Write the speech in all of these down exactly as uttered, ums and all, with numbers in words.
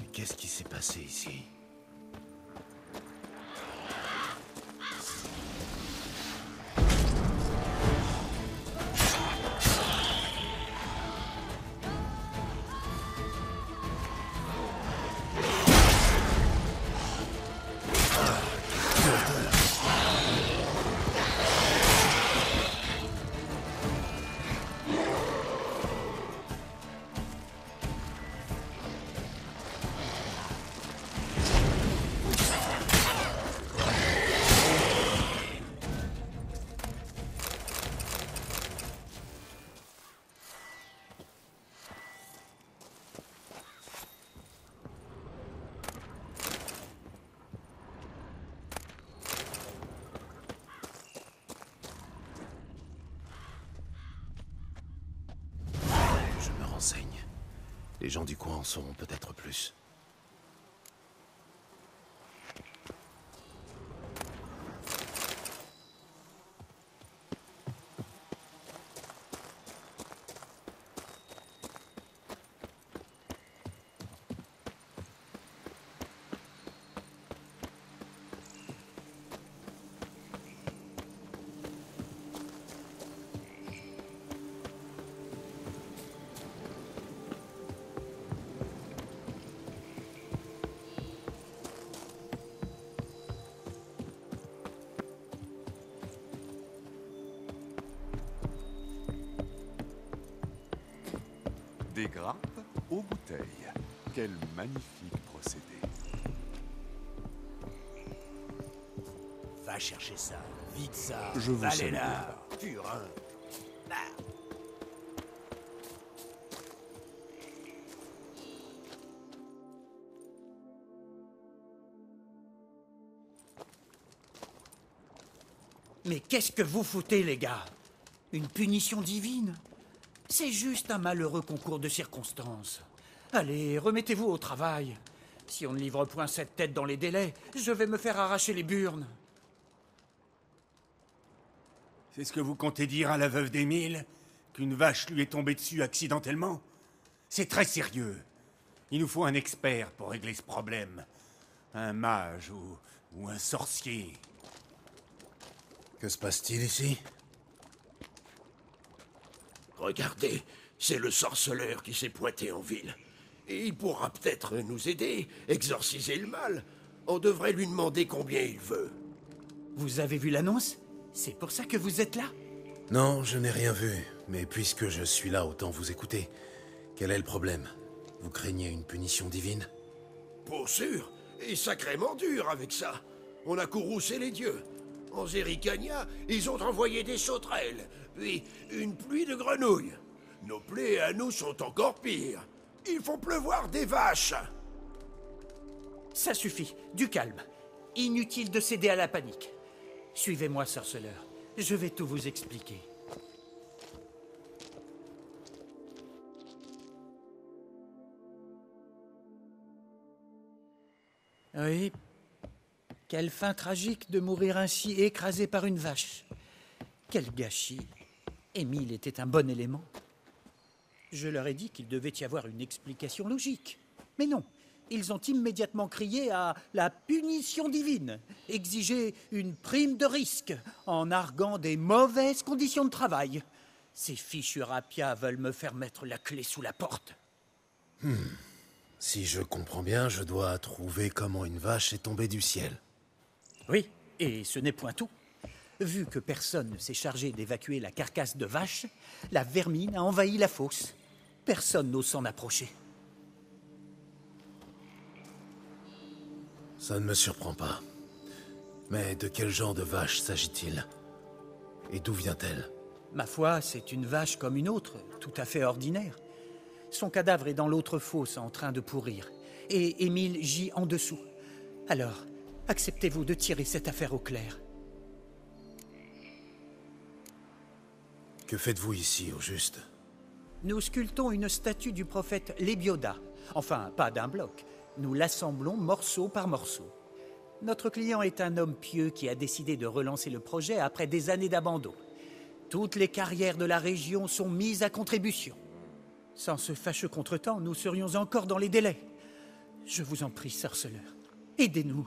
Qu'est-ce qui s'est passé ici? Les gens du coin en sauront peut-être plus. Des grappes aux bouteilles. Quel magnifique procédé. Va chercher ça, vite ça. Je vous salue. là, purin. Là. Mais qu'est-ce que vous foutez, les gars? Une punition divine? C'est juste un malheureux concours de circonstances. Allez, remettez-vous au travail. Si on ne livre point cette tête dans les délais, je vais me faire arracher les burnes. C'est ce que vous comptez dire à la veuve d'Émile? Qu'une vache lui est tombée dessus accidentellement? C'est très sérieux. Il nous faut un expert pour régler ce problème. Un mage ou, ou un sorcier. Que se passe-t-il ici? Regardez, c'est le sorceleur qui s'est pointé en ville. Et il pourra peut-être nous aider, exorciser le mal. On devrait lui demander combien il veut. Vous avez vu l'annonce? C'est pour ça que vous êtes là? Non, je n'ai rien vu. Mais puisque je suis là, autant vous écouter. Quel est le problème? Vous craignez une punition divine? Pour sûr, et sacrément dur avec ça. On a courroucé les dieux. En Zéricania, ils ont envoyé des sauterelles, puis une pluie de grenouilles. Nos plaies à nous sont encore pires. Ils font pleuvoir des vaches. Ça suffit, du calme. Inutile de céder à la panique. Suivez-moi, sorceleur. Je vais tout vous expliquer. Oui. Quelle fin tragique de mourir ainsi écrasé par une vache. Quel gâchis. Émile était un bon élément. Je leur ai dit qu'il devait y avoir une explication logique. Mais non, ils ont immédiatement crié à la punition divine, exigé une prime de risque, en arguant des mauvaises conditions de travail. Ces fichus rapias veulent me faire mettre la clé sous la porte. Hmm. Si je comprends bien, je dois trouver comment une vache est tombée du ciel. Oui, et ce n'est point tout. Vu que personne ne s'est chargé d'évacuer la carcasse de vache, la vermine a envahi la fosse. Personne n'ose s'en approcher. Ça ne me surprend pas. Mais de quel genre de vache s'agit-il? Et d'où vient-elle? Ma foi, c'est une vache comme une autre, tout à fait ordinaire. Son cadavre est dans l'autre fosse en train de pourrir, et Émile gît en dessous. Alors, acceptez-vous de tirer cette affaire au clair? Que faites-vous ici, au juste? Nous sculptons une statue du prophète Lébioda. Enfin, pas d'un bloc. Nous l'assemblons morceau par morceau. Notre client est un homme pieux qui a décidé de relancer le projet après des années d'abandon. Toutes les carrières de la région sont mises à contribution. Sans ce fâcheux contretemps, nous serions encore dans les délais. Je vous en prie, sorceleur. Aidez-nous.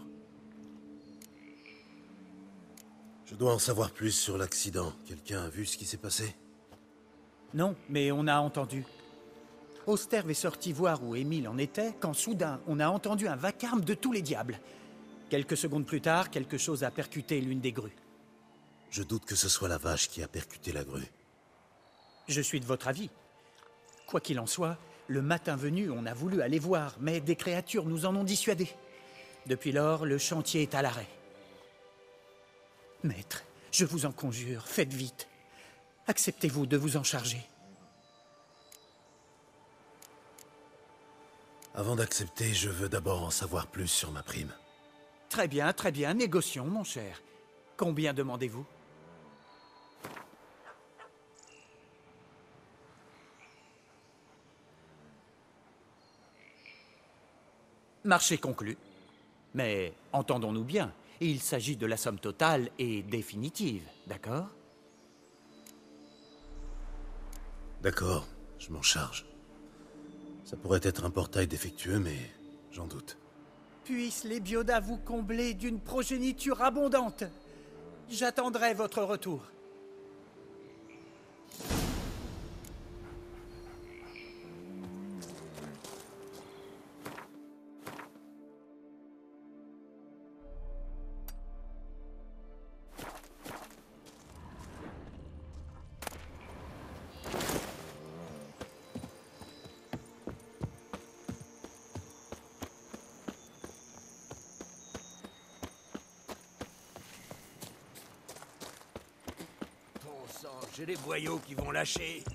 Je dois en savoir plus sur l'accident. Quelqu'un a vu ce qui s'est passé? Non, mais on a entendu. Osterve est sorti voir où Émile en était, quand soudain, on a entendu un vacarme de tous les diables. Quelques secondes plus tard, quelque chose a percuté l'une des grues. Je doute que ce soit la vache qui a percuté la grue. Je suis de votre avis. Quoi qu'il en soit, le matin venu, on a voulu aller voir, mais des créatures nous en ont dissuadés. Depuis lors, le chantier est à l'arrêt. Maître, je vous en conjure, faites vite. Acceptez-vous de vous en charger? Avant d'accepter, je veux d'abord en savoir plus sur ma prime. Très bien, très bien, négocions, mon cher. Combien demandez-vous? Marché conclu. Mais entendons-nous bien, il s'agit de la somme totale et définitive, d'accord? D'accord, je m'en charge. Ça pourrait être un portail défectueux, mais j'en doute. Puissent les Biodas vous combler d'une progéniture abondante. J'attendrai votre retour. J'ai les boyaux qui vont lâcher.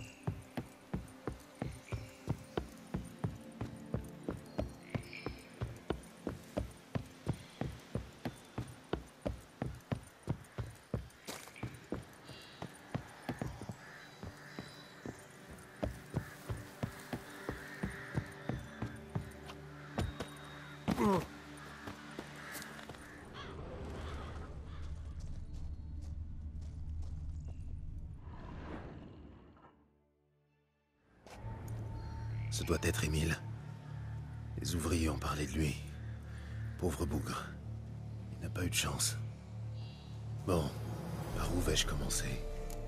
Ce doit être Émile. Les ouvriers ont parlé de lui. Pauvre bougre. Il n'a pas eu de chance. Bon, par où vais-je commencer?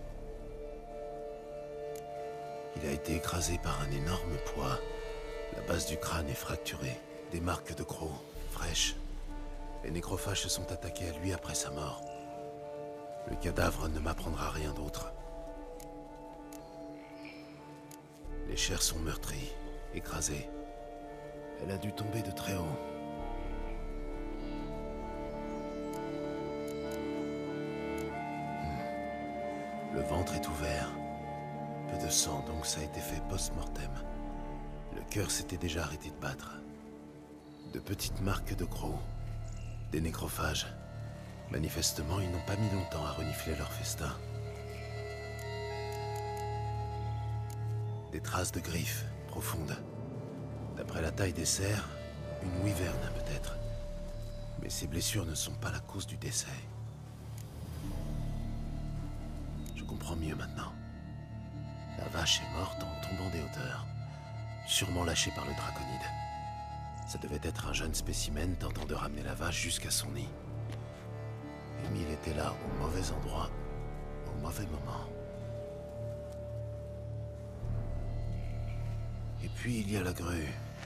Il a été écrasé par un énorme poids. La base du crâne est fracturée. Des marques de crocs, fraîches. Les nécrophages se sont attaqués à lui après sa mort. Le cadavre ne m'apprendra rien d'autre. Les chairs sont meurtries, écrasées. Elle a dû tomber de très haut. Hmm. Le ventre est ouvert. Peu de sang, donc ça a été fait post-mortem. Le cœur s'était déjà arrêté de battre. De petites marques de crocs. Des nécrophages. Manifestement, ils n'ont pas mis longtemps à renifler leur festin. Des traces de griffes, profondes. D'après la taille des cerfs, une wyvern peut-être. Mais ces blessures ne sont pas la cause du décès. Je comprends mieux maintenant. La vache est morte en tombant des hauteurs. Sûrement lâchée par le draconide. Ça devait être un jeune spécimen tentant de ramener la vache jusqu'à son nid. Émile était là au mauvais endroit, au mauvais moment. Et puis il y a la grue.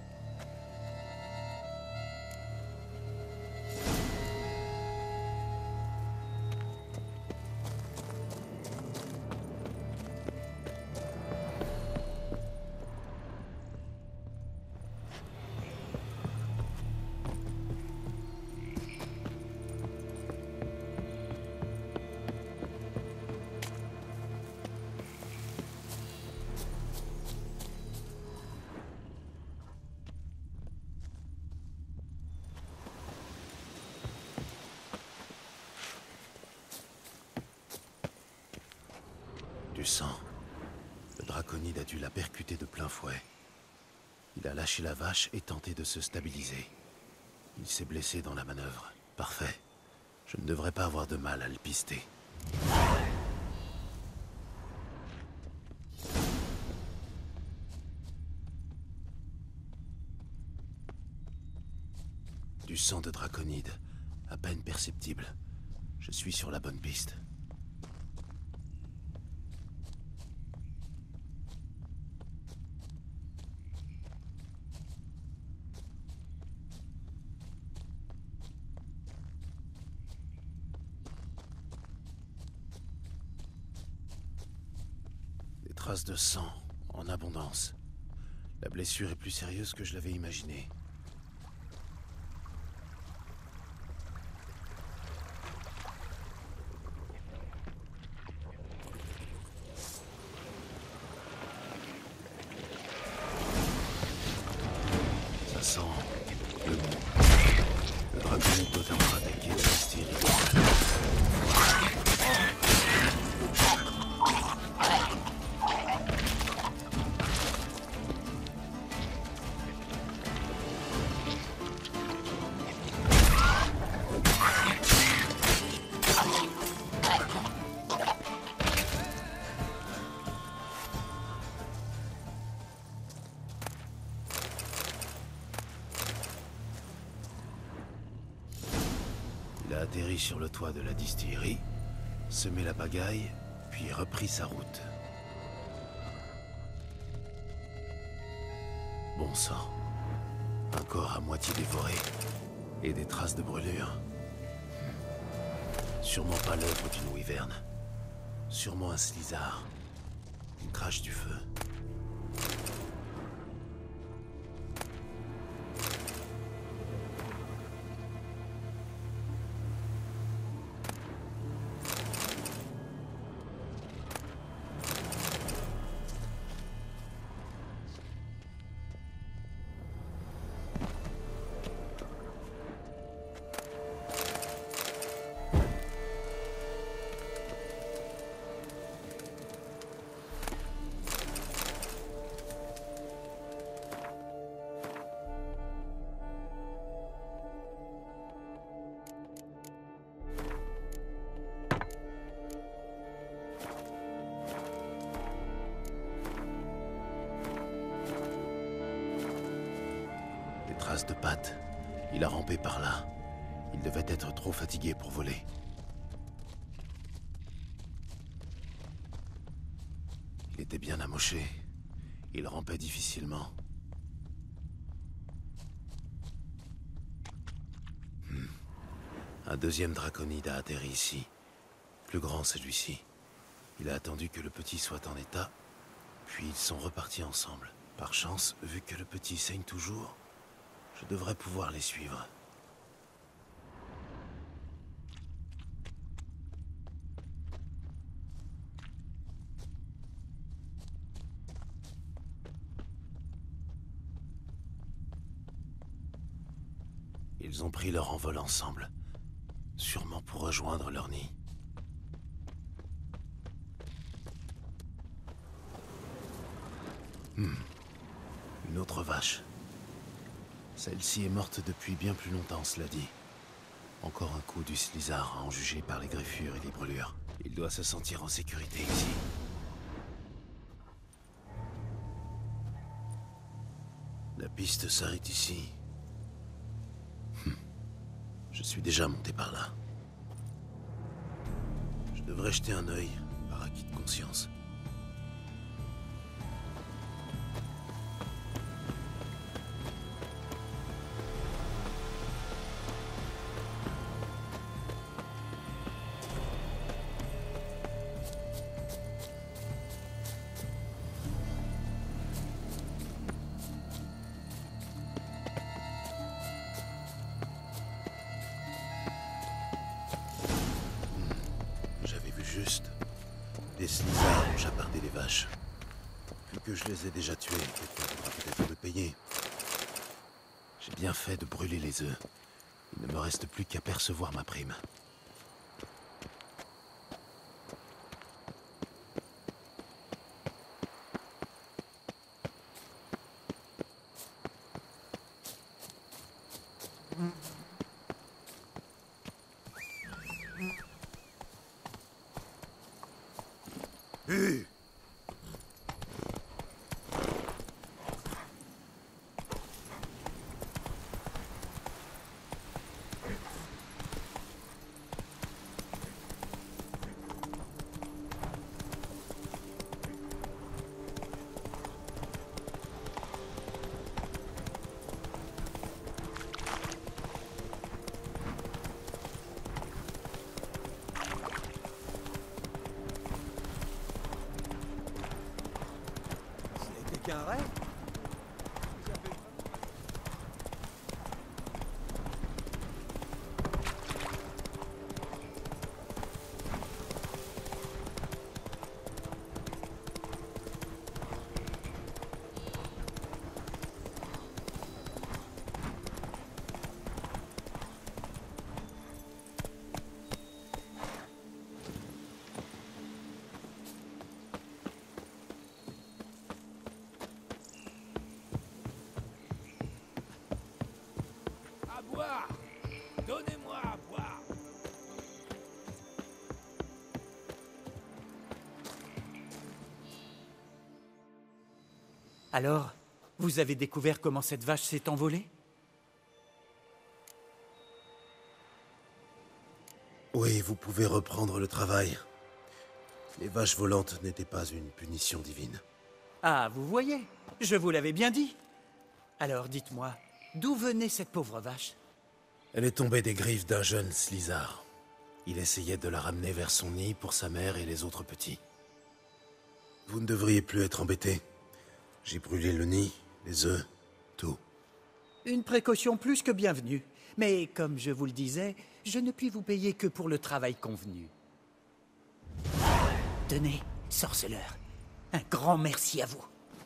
Du sang. Le draconide a dû la percuter de plein fouet. Il a lâché la vache et tenté de se stabiliser. Il s'est blessé dans la manœuvre. Parfait. Je ne devrais pas avoir de mal à le pister. Du sang de draconide, à peine perceptible. Je suis sur la bonne piste. Des traces de sang, en abondance. La blessure est plus sérieuse que je l'avais imaginé. Ça sent le mot. Le draconide doit avoir attaqué la Distillerie. Il a atterri sur le toit de la distillerie, semé la pagaille, puis repris sa route. Bon sang. Un corps à moitié dévoré. Et des traces de brûlure. Sûrement pas l'œuvre d'une wyverne. Sûrement un slizard. Il crache du feu. Traces de pattes. Il a rampé par là. Il devait être trop fatigué pour voler. Il était bien amoché. Il rampait difficilement. Hmm. Un deuxième draconide a atterri ici. Plus grand celui-ci. Il a attendu que le petit soit en état, puis ils sont repartis ensemble. Par chance, vu que le petit saigne toujours, je devrais pouvoir les suivre. Ils ont pris leur envol ensemble, sûrement pour rejoindre leur nid. Hmm. Une autre vache. Celle-ci est morte depuis bien plus longtemps, cela dit. Encore un coup du slizard à en juger par les griffures et les brûlures. Il doit se sentir en sécurité ici. La piste s'arrête ici. Hum. Je suis déjà monté par là. Je devrais jeter un œil, par acquis de conscience. Juste, des slizards ont chapardé les vaches. Vu que je les ai déjà tués, quelqu'un devra peut-être le payer. J'ai bien fait de brûler les œufs. Il ne me reste plus qu'à percevoir ma prime. Hé! viendrait. À boire! Donnez-moi à boire! Alors, vous avez découvert comment cette vache s'est envolée? Oui, vous pouvez reprendre le travail. Les vaches volantes n'étaient pas une punition divine. Ah, vous voyez, je vous l'avais bien dit. Alors dites-moi, d'où venait cette pauvre vache? Elle est tombée des griffes d'un jeune Slizard. Il essayait de la ramener vers son nid pour sa mère et les autres petits. Vous ne devriez plus être embêtés. J'ai brûlé le nid, les œufs, tout. Une précaution plus que bienvenue. Mais comme je vous le disais, je ne puis vous payer que pour le travail convenu. Tenez, sorceleur, un grand merci à vous.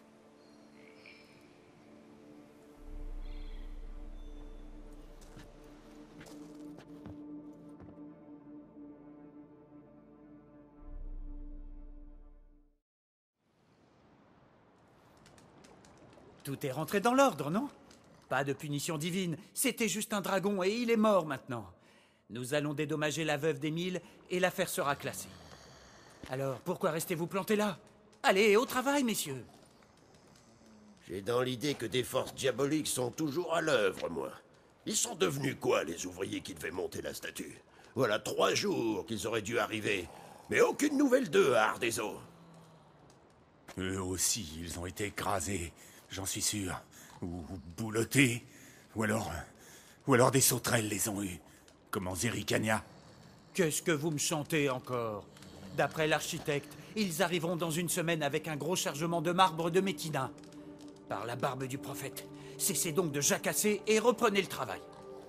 Tout est rentré dans l'ordre, non? Pas de punition divine, c'était juste un dragon et il est mort maintenant. Nous allons dédommager la veuve d'Émile et l'affaire sera classée. Alors, pourquoi restez-vous plantés là? Allez, au travail, messieurs. J'ai dans l'idée que des forces diaboliques sont toujours à l'œuvre, moi. Ils sont devenus quoi, les ouvriers qui devaient monter la statue? Voilà trois jours qu'ils auraient dû arriver, mais aucune nouvelle d'eux à Ardezo. Eux aussi, ils ont été écrasés, j'en suis sûr. Ou, ou boulottés. Ou alors... Ou alors des sauterelles les ont eus. Comme en Zerrikania. Qu'est-ce que vous me chantez encore? D'après l'architecte, ils arriveront dans une semaine avec un gros chargement de marbre de Mékina. Par la barbe du prophète, cessez donc de jacasser et reprenez le travail.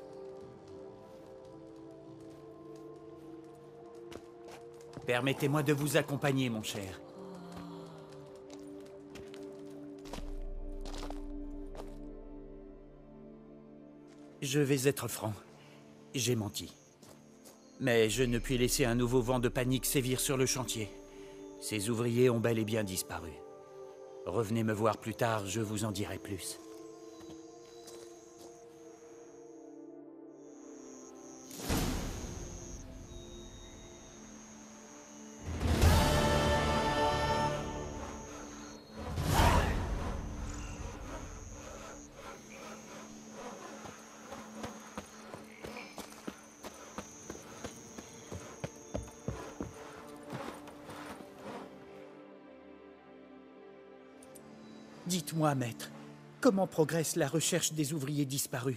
Permettez-moi de vous accompagner, mon cher. Je vais être franc. J'ai menti. Mais je ne puis laisser un nouveau vent de panique sévir sur le chantier. Ces ouvriers ont bel et bien disparu. Revenez me voir plus tard, je vous en dirai plus. Dites-moi, maître, comment progresse la recherche des ouvriers disparus?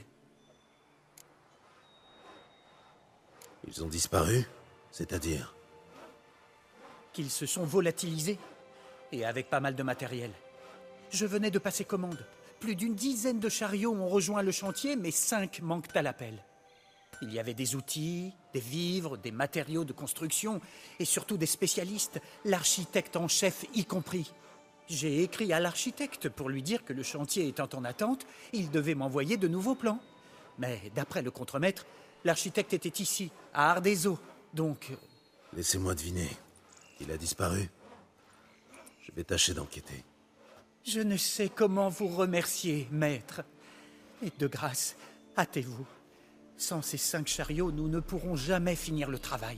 Ils ont disparu? C'est-à-dire? Qu'ils se sont volatilisés, et avec pas mal de matériel. Je venais de passer commande. Plus d'une dizaine de chariots ont rejoint le chantier, mais cinq manquent à l'appel. Il y avait des outils, des vivres, des matériaux de construction, et surtout des spécialistes, l'architecte en chef y compris. J'ai écrit à l'architecte pour lui dire que le chantier étant en attente, il devait m'envoyer de nouveaux plans. Mais d'après le contremaître, l'architecte était ici, à Ardezo, donc... Laissez-moi deviner. Il a disparu. Je vais tâcher d'enquêter. Je ne sais comment vous remercier, maître. Et de grâce, hâtez-vous. Sans ces cinq chariots, nous ne pourrons jamais finir le travail.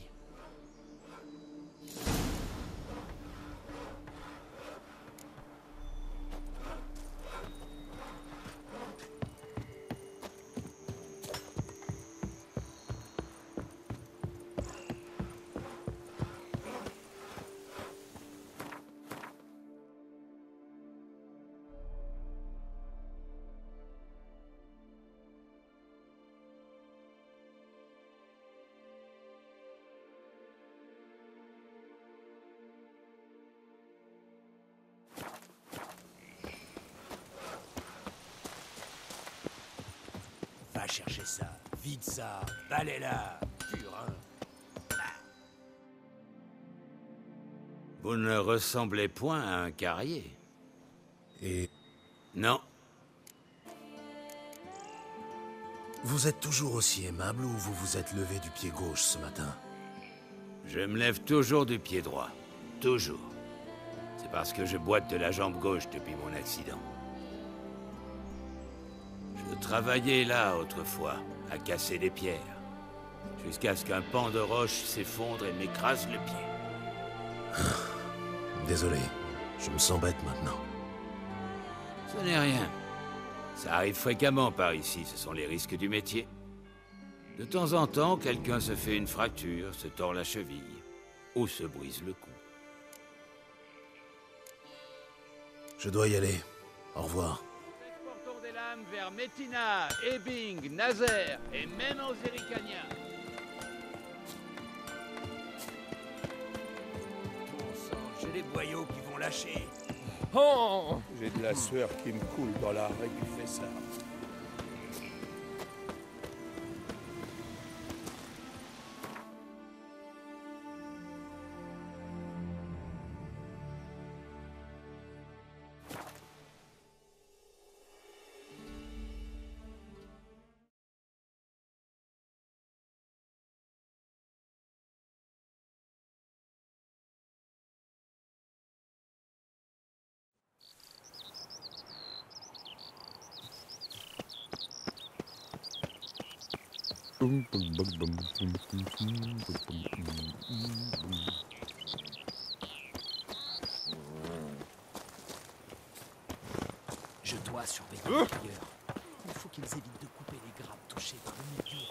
Va chercher ça, vide ça, balaie-la, purin. Vous ne ressemblez point à un carrier. Et Non. vous êtes toujours aussi aimable ou vous vous êtes levé du pied gauche ce matin? Je me lève toujours du pied droit. Toujours. C'est parce que je boite de la jambe gauche depuis mon accident. Je travaillais là autrefois, à casser des pierres. Jusqu'à ce qu'un pan de roche s'effondre et m'écrase le pied. Désolé, je me sens bête maintenant. Ce n'est rien. Ça arrive fréquemment par ici, ce sont les risques du métier. De temps en temps, quelqu'un se fait une fracture, se tord la cheville, ou se brise le cou. Je dois y aller. Au revoir. Exportons des lames vers Metina, Ebing, Nazaire et même en Zerikania. Bon sang, j'ai les boyaux qui vont lâcher. Oh, j'ai de la sueur qui me coule dans l'arrêt qui fait ça. Je dois surveiller les tailleurs. Il faut qu'ils évitent de couper les grappes touchées par le milieu.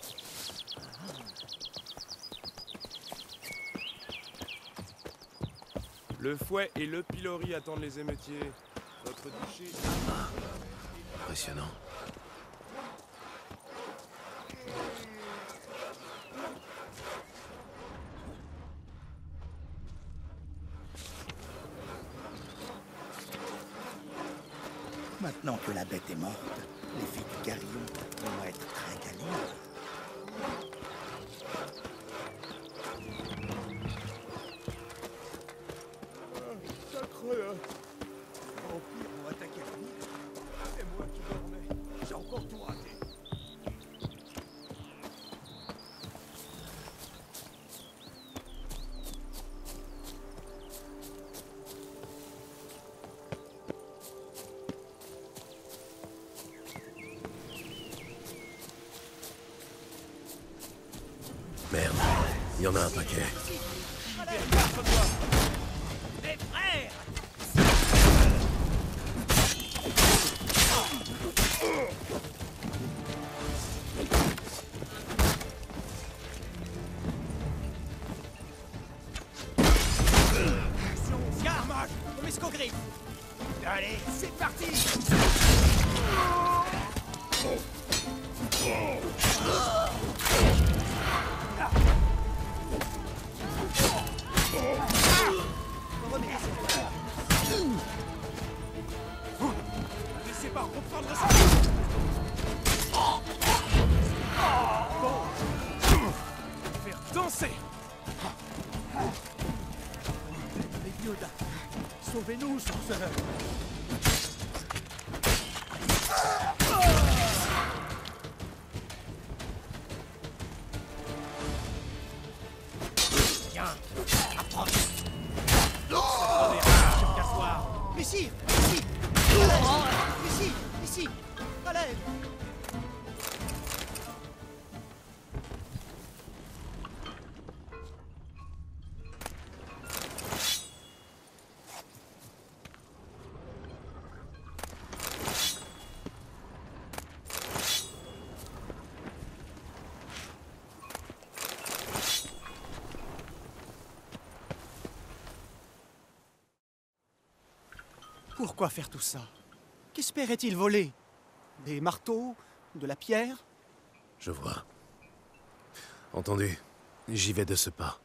Le fouet et le pilori attendent les émeutiers. Votre duché... Impressionnant. Maintenant que la bête est morte, les filles du carillon vont être très câlines. Sacre-le. Vampires ont attaqué la ville. C'est moi qui dormais. J'ai encore tout raté. Merde, il y en a un paquet. Mes frères! Garde! On m'escogriffe! Allez, c'est parti! Laissez pas reprendre ça. Bon. Faire danser. Mais Yoda, sauvez-nous, sorceleur! Tiens, approche! Ici! Ici! Ici! Ici! À l'aide! Pourquoi faire tout ça? Qu'espérait-il voler? Des marteaux? De la pierre? Je vois. Entendu. J'y vais de ce pas.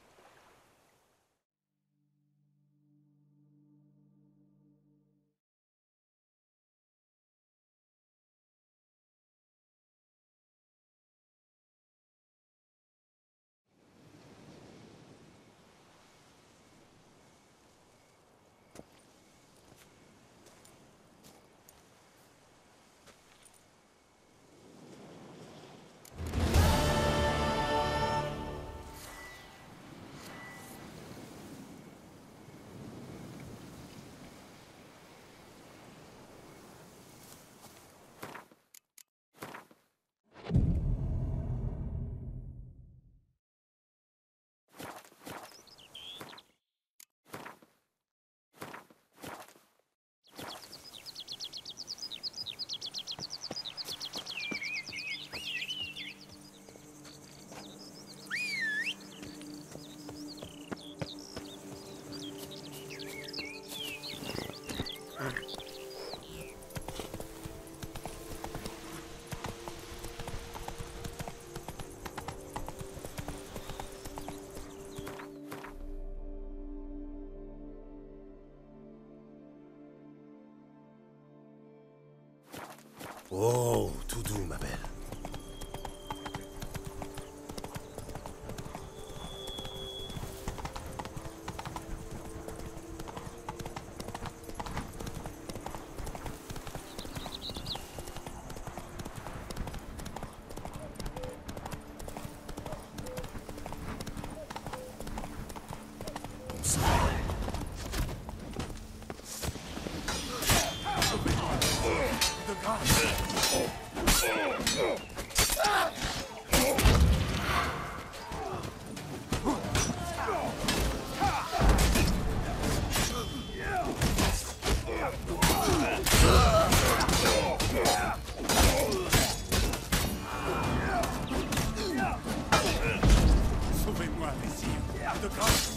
Oh, tout doux, ma belle. Sauvez-moi, messire, de grâce.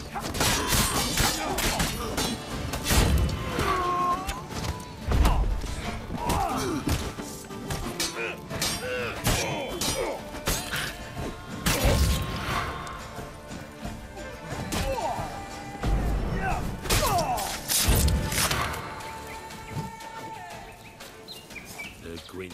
Le Queen.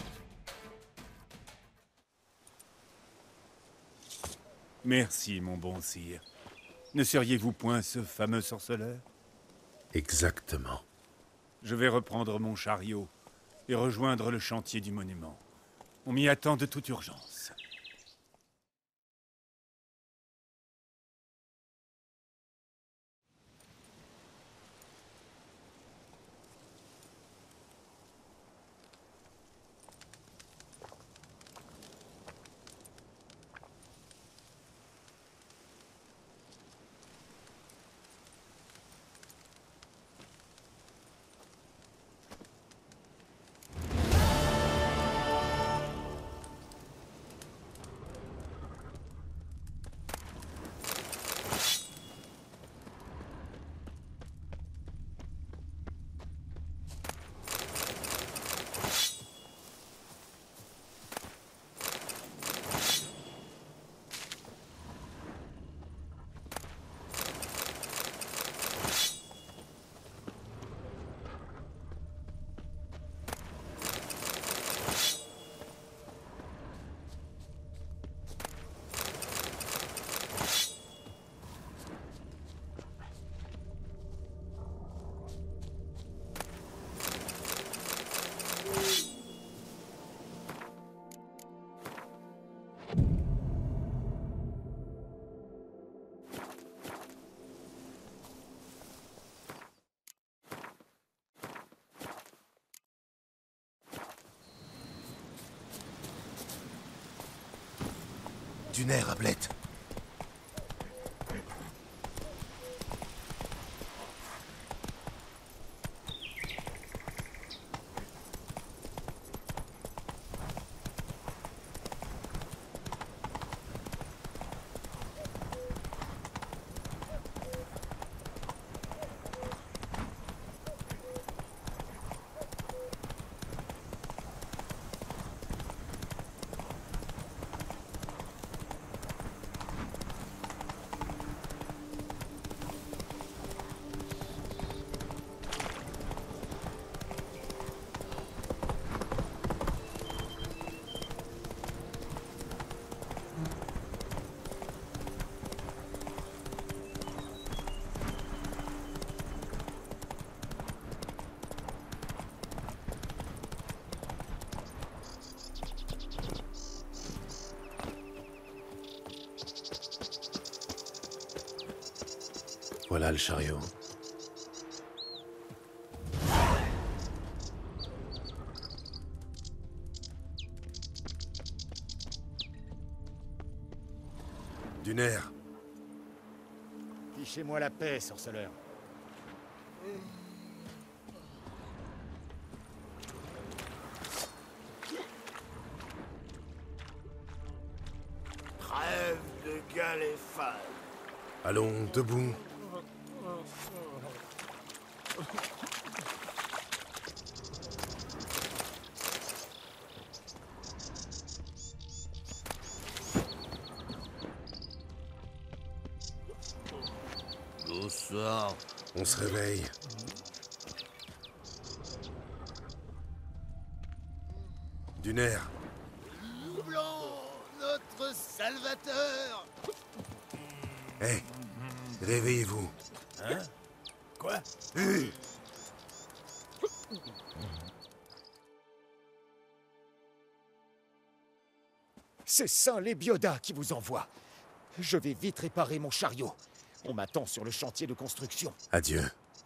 Merci, mon bon sire. Ne seriez-vous point ce fameux sorceleur? Exactement. Je vais reprendre mon chariot et rejoindre le chantier du monument. On m'y attend de toute urgence. Du nerf, Ablette. Voilà le chariot. Du nerf. Fichez-moi la paix, sorceleur. Trêve de galéphane. Allons, debout. Bonsoir. On se réveille. Duner. Blanc, notre salvateur. Hé, hey, réveillez-vous. Hein? Quoi? Hé. C'est ça les Biodas qui vous envoient. Je vais vite réparer mon chariot. On m'attend sur le chantier de construction. Adieu.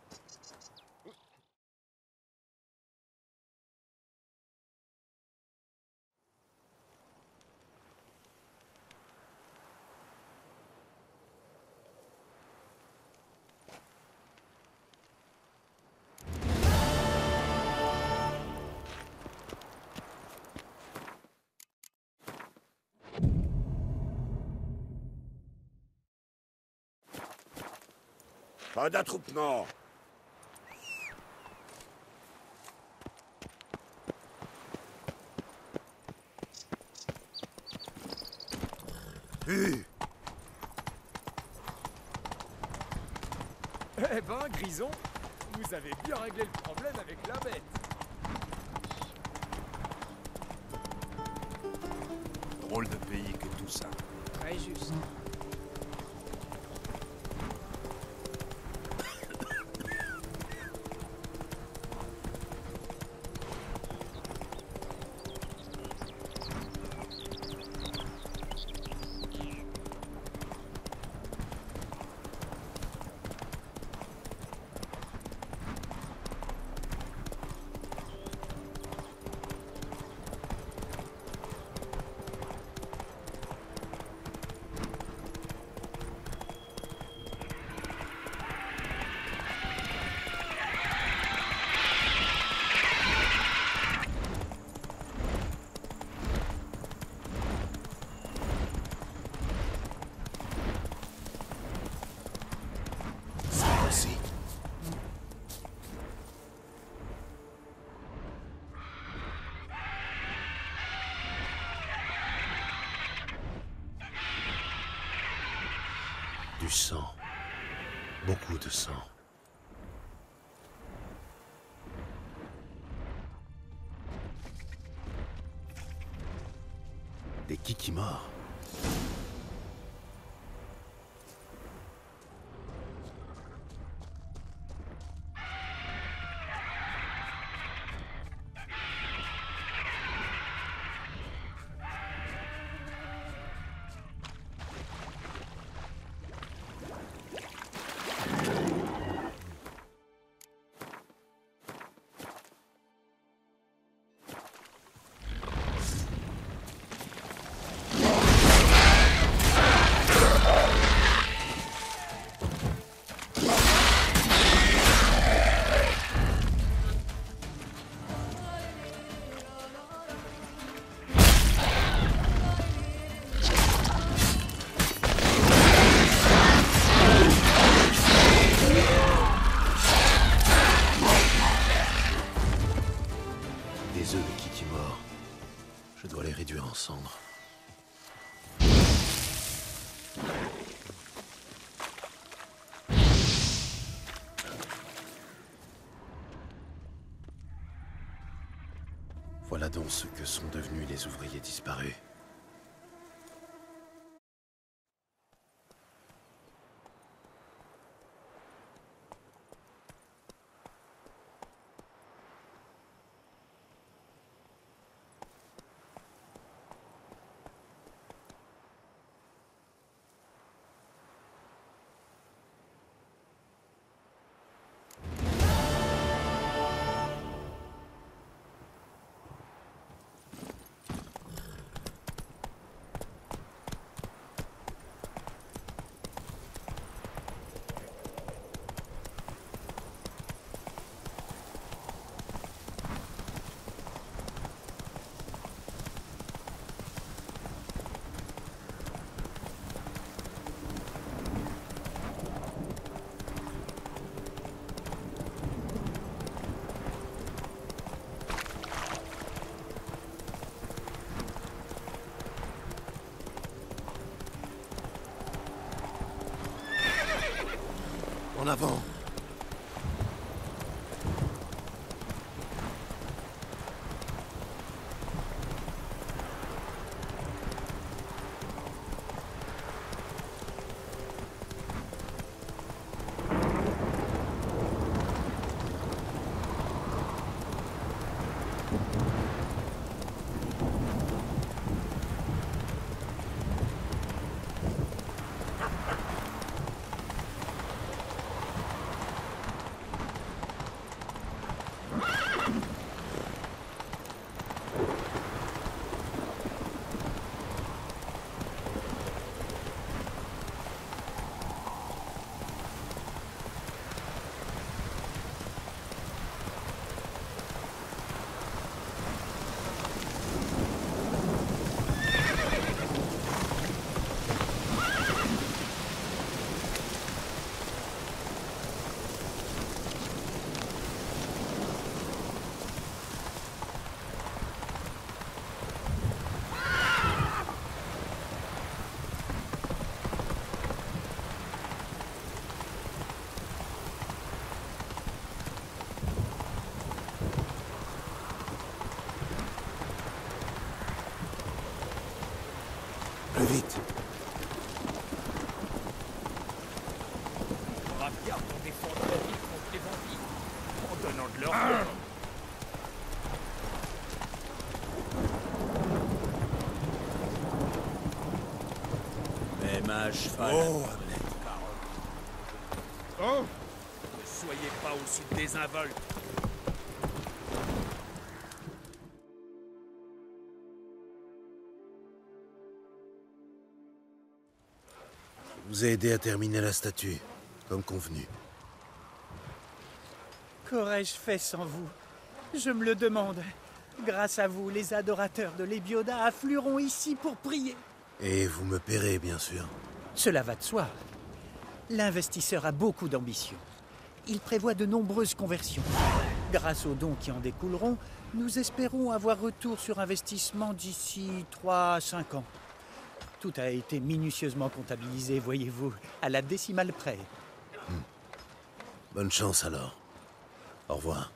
Pas d'attroupement. Hé. Eh ben, Grison, vous avez bien réglé le problème avec la bête. Drôle de pays que tout ça. Très juste. Du sang. Beaucoup de sang. Des kikimores. Je dois les réduire en cendres. Voilà donc ce que sont devenus les ouvriers disparus. En avant. Plus vite. Rapiard vont défendre la ville contre les vampires, en donnant de leur vie. Même à cheval. Oh, Oh Ne soyez pas aussi désinvolte. Je vous ai aidé à terminer la statue, comme convenu. Qu'aurais-je fait sans vous? Je me le demande. Grâce à vous, les adorateurs de l'Ebioda afflueront ici pour prier. Et vous me paierez, bien sûr. Cela va de soi. L'investisseur a beaucoup d'ambition. Il prévoit de nombreuses conversions. Grâce aux dons qui en découleront, nous espérons avoir retour sur investissement d'ici trois à cinq ans. Tout a été minutieusement comptabilisé, voyez-vous, à la décimale près. Hmm. Bonne chance alors. Au revoir.